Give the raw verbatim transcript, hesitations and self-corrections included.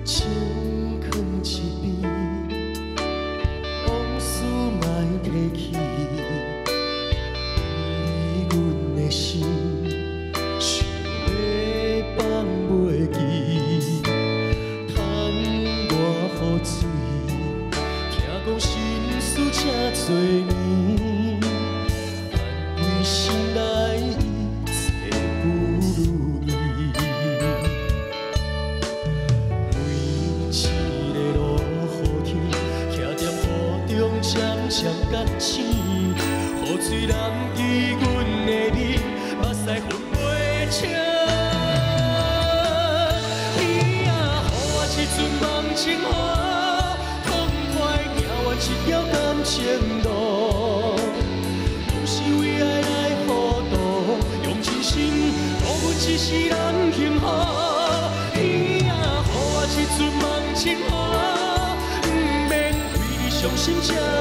情藏一边，往事莫提起。为阮的心，想要放袂记。叹我雨水，听讲心事这多年，但为心内一切不如意。每一个落雨天，徛在雨中渐渐觉醒，雨水染去阮的面，目屎分袂清。天啊，予我一阵梦情雨，痛快行完一条感情路。不是为爱来糊涂，用真心度阮一世人幸福。天啊，予我一阵梦情雨，不免为你伤心这